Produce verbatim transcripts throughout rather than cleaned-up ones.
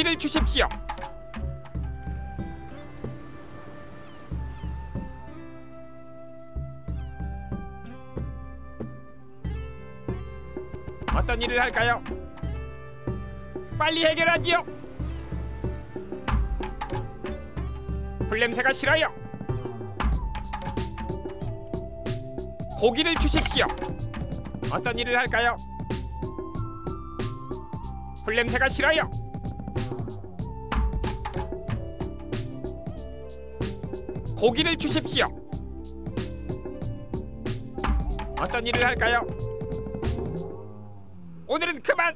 고기를 주십시오. 어떤 일을 할까요? 빨리 해결하지요. 불냄새가 싫어요. 고기를 주십시오. 어떤 일을 할까요? 불냄새가 싫어요. 고기를 주십시오. 어떤 일을 할까요? 오늘은 그만!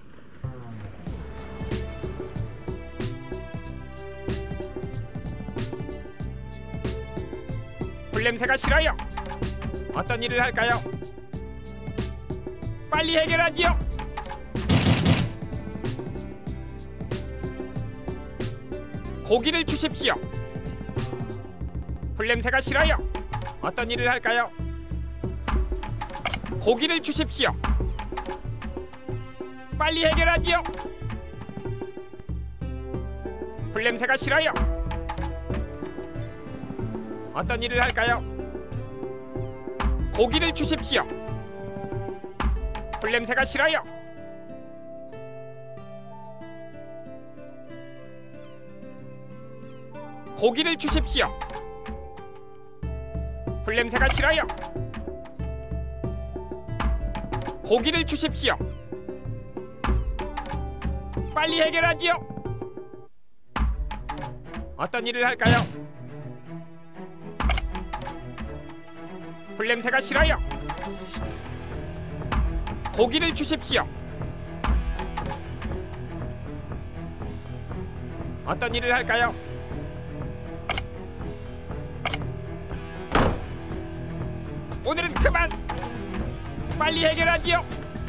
불냄새가 싫어요. 어떤 일을 할까요? 빨리 해결하지요. 고기를 주십시오. 불냄새가 싫어요. 어떤 일을 할까요? 고기를 주십시오. 빨리 해결하지요. 불냄새가 싫어요. 어떤 일을 할까요? 고기를 주십시오. 불냄새가 싫어요. 고기를 주십시오. 불냄새가 싫어요. 고기를 주십시오. 빨리 해결하지요. 어떤 일을 할까요? 불냄새가 싫어요. 고기를 주십시오. 어떤 일을 할까요? 오늘은 그만! 빨리 해결하지요.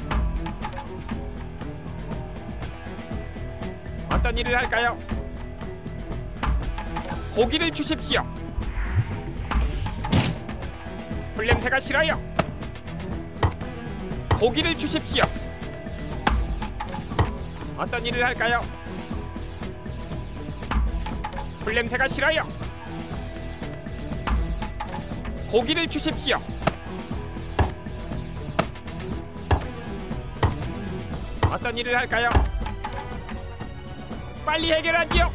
어떤 일을 할까요? 고기를 주십시오. 불냄새가 싫어요. 고기를 주십시오. 어떤 일을 할까요? 불냄새가 싫어요. 고기를 주십시오. 어떤 일을 할까요? 빨리 해결하지요.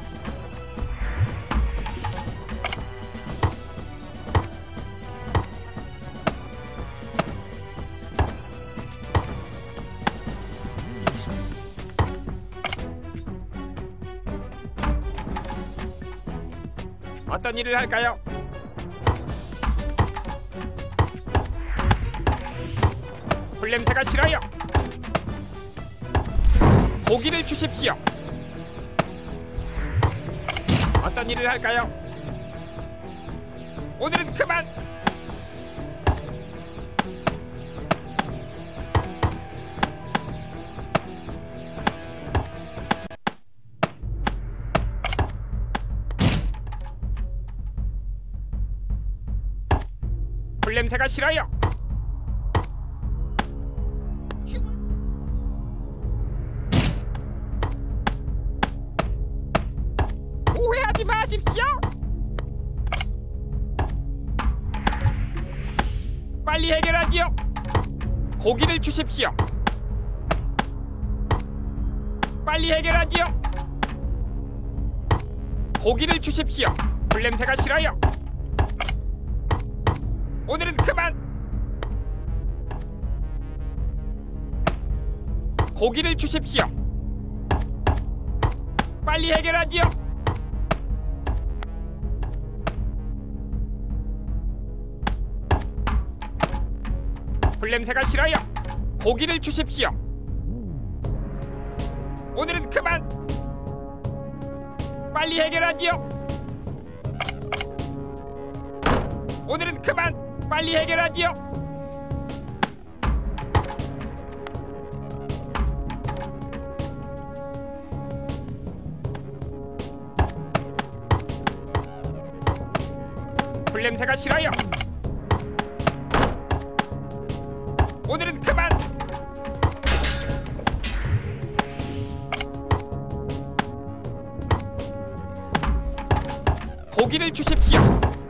어떤 일을 할까요? 불냄새가 싫어요. 고기를 주십시오. 어떤 일을 할까요? 오늘은 그만! 불냄새가 싫어요. 오해하지 마십시오. 빨리 해결하지요. 고기를 주십시오. 빨리 해결하지요. 고기를 주십시오. 불냄새가 싫어요. 오늘은 그만! 고기를 주십시오. 빨리 해결하지요. 불냄새가 싫어요. 고기를 주십시오. 오늘은 그만! 빨리 해결하지요. 오늘은 그만! 빨리 해결하지요. 불냄새가 싫어요. 오늘은 그만! 고기를 주십시오.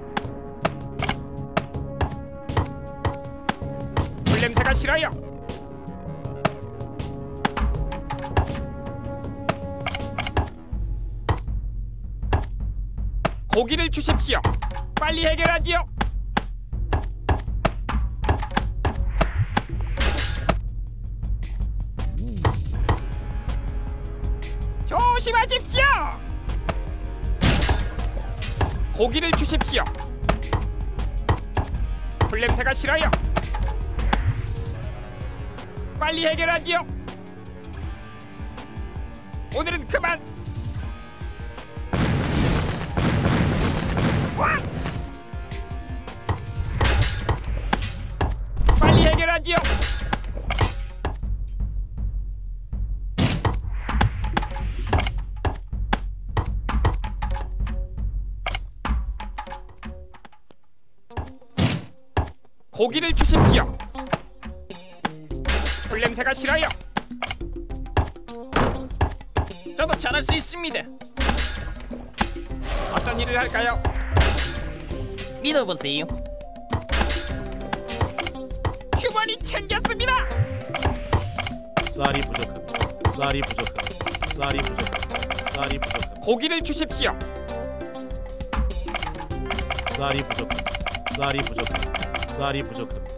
불냄새가 싫어요. 고기를 주십시오. 빨리 해결하지요. 조심하십시오. 고기를 주십시오. 불냄새가 싫어요. 빨리 해결하지요. 오늘은 그만. 와! 빨리 해결하지요. 고기를 주십시오. 불냄새가 싫어요. 저도 잘할 수 있습니다. 어떤 일을 할까요? 믿어보세요. 주머니 챙겼습니다. 쌀이 부족합니다. 쌀이 부족합니다. 쌀이 부족합니다. 쌀이 부족합니다. 고기를 주십시오. 쌀이 부족합니다. 쌀이 부족합니다. 쌀이 부족합니다.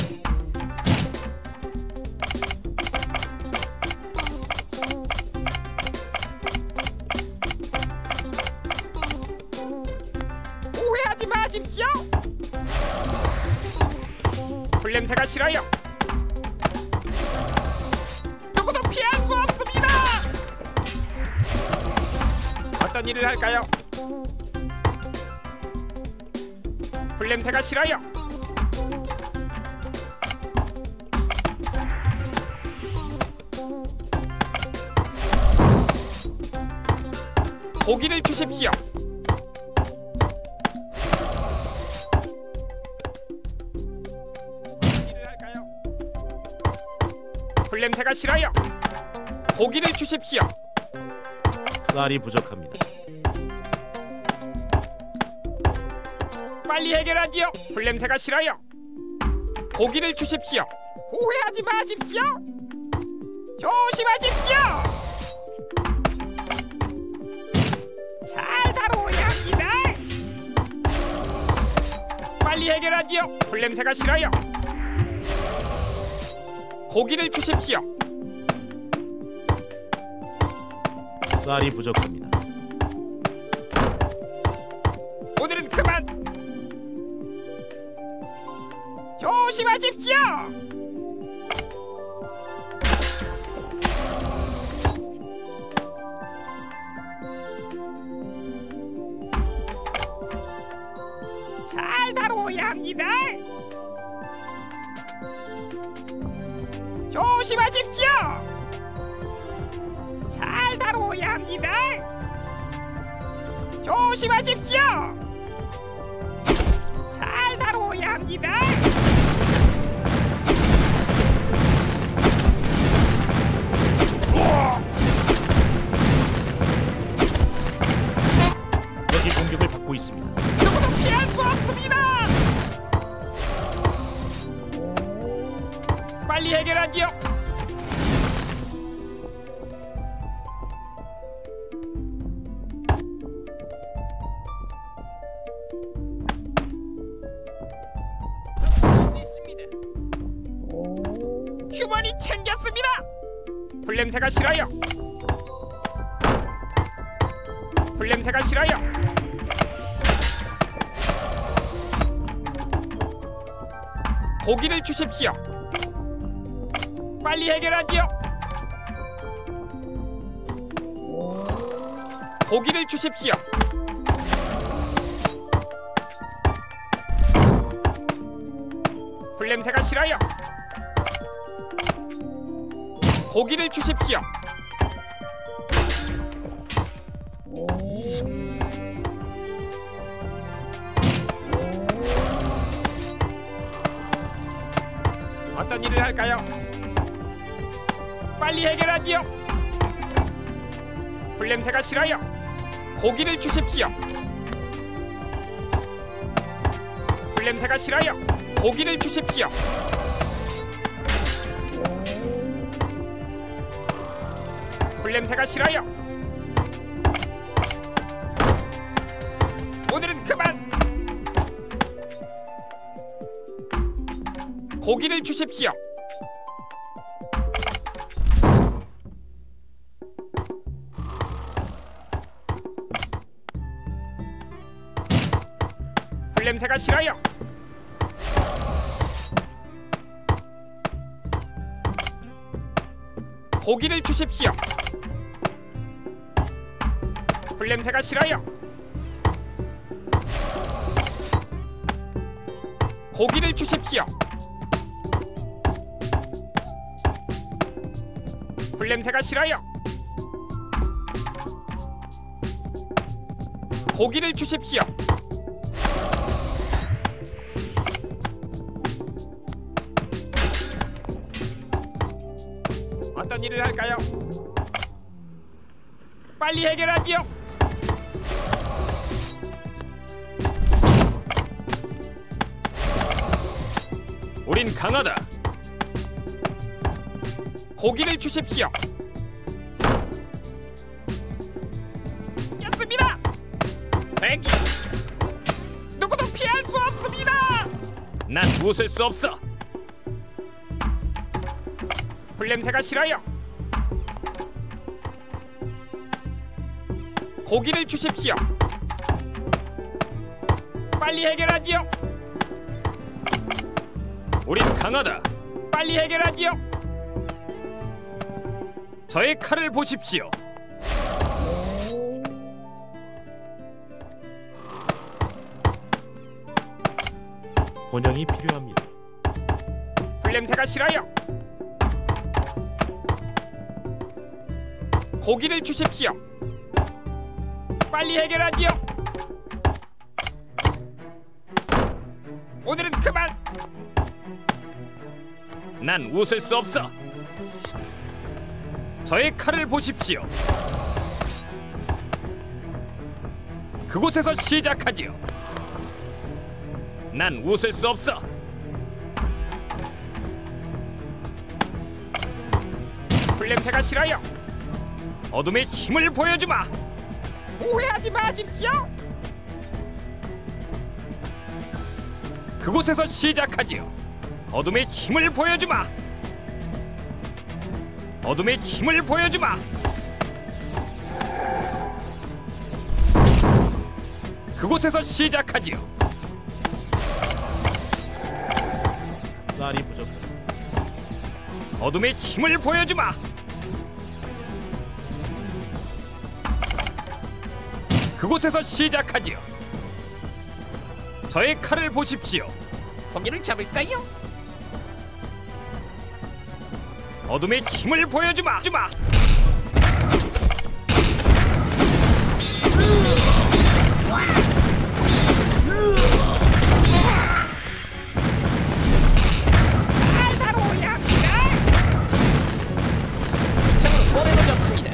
오해하지 마십시오. 불냄새가 싫어요. 누구도 피할 수 없습니다. 어떤 일을 할까요? 불냄새가 싫어요. 고기를 주십시오. 일을 할까요? 불냄새가 싫어요. 고기를 주십시오. 쌀이 부족합니다. 빨리 해결하지요. 불냄새가 싫어요. 고기를 주십시오. 오해하지 마십시오. 조심하십시오. 잘 다뤄야 합니다. 빨리 해결하지요. 불냄새가 싫어요. 고기를 주십시오. 쌀이 부족합니다. 오늘은 그만. 조심하십시오. 잘 다뤄야 합니다. 조심하십시오. 잘 다뤄야 합니다. 조심하십시오. 잘 다뤄야 합니다. 적이 공격을 받고 있습니다. 누구도 피할 수 없습니다. 빨리 해결하지요. 잘할 수 있습니다. 주머니 챙겼습니다. 불냄새가 싫어요. 불냄새가 싫어요. 고기를 주십시오. 빨리 해결하지요. 고기를 주십시오. 불냄새가 싫어요. 고기를 주십시오. 어떤 일을 할까요? 빨리 해결하지요. 불냄새가 싫어요. 고기를 주십시오. 풀냄새가 싫어요. 고기를 주십시오. 풀냄새가 싫어요. 오늘은 그만. 고기를 주십시오. 풀냄새가 싫어요. 고기를 주십시오. 풀냄새가 싫어요. 고기를 주십시오. 풀냄새가 싫어요. 고기를 주십시오. 어떤 일을 할까요? 빨리 해결하지요. 우린 강하다. 고기를 주십시오. 였습니다. 대기. 누구도 피할 수 없습니다. 난 웃을 수 없어. 풀냄새가 싫어요. 고기를 주십시오. 빨리 해결하지요. 우린 강하다. 빨리 해결하지요. 저의 칼을 보십시오. 번영이 필요합니다. 풀냄새가 싫어요. 고기를 주십시오. 빨리 해결하지요. 오늘은 그만. 난 웃을 수 없어. 저의 칼을 보십시오. 그곳에서 시작하지요. 난 웃을 수 없어. 풀냄새가 싫어요. 어둠의 힘을 보여주마. 오해하지 마십시오. 그곳에서 시작하지요. 어둠의 힘을 보여주마. 어둠의 힘을 보여주마. 그곳에서 시작하지요. 쌀이 부족하다. 어둠의 힘을 보여주마. 그곳에서 시작하지요. 저의 칼을 보십시오. 고기를 잡을까요? 어둠의 힘을 보여주마. 주마. 바로야 합니다. 창으로 고래로 잡습니다.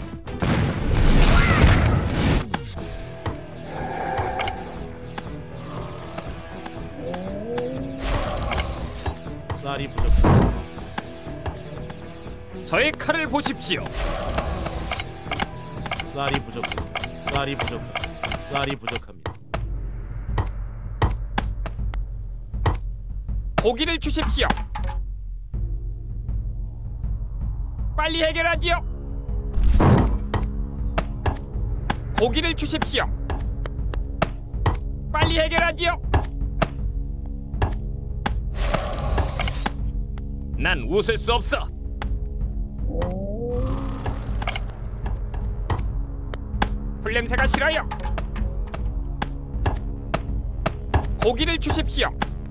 쌀이 부족합니다. 저의 칼을 보십시오. 쌀이 부족합니다. 쌀이 부족합니다. 쌀이 부족합니다. 고기를 주십시오. 빨리 해결하지요. 고기를 주십시오. 빨리 해결하지요. 난 웃을 수 없어. 풀냄새가 싫어요. 고기를 주십시오.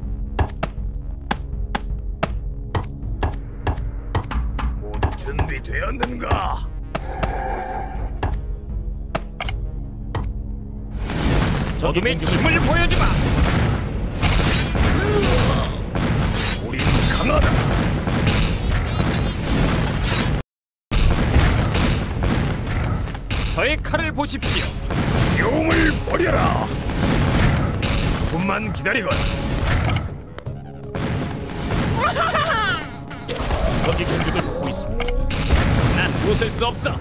모두 준비되었는가? 어둠의 힘을 보여주마. 우린 강하다. 저의 칼을 보십시오. 용을 버려라. 조금만 기다리거라. 적이 공격을 받고 있습니다. 난 웃을 수 없어.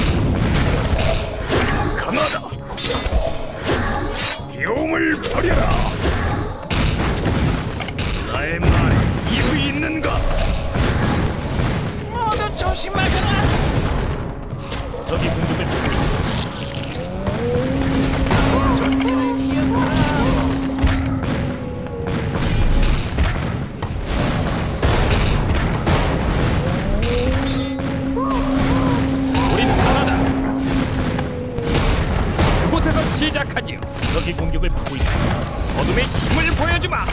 강하다. 용을 버려라. 나의 말에 이유 있는가? 모두 조심하거라. 적이 공격을 받고 있습니다. 우린 강하다. 그곳에서 시작하지요. 적이 공격을 받고 있습니다. 어둠의 힘을 보여주마.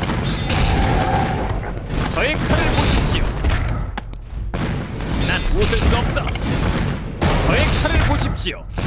저의 칼을 보십시오. 난 웃을 수 없어. 저의 칼을 보십시오.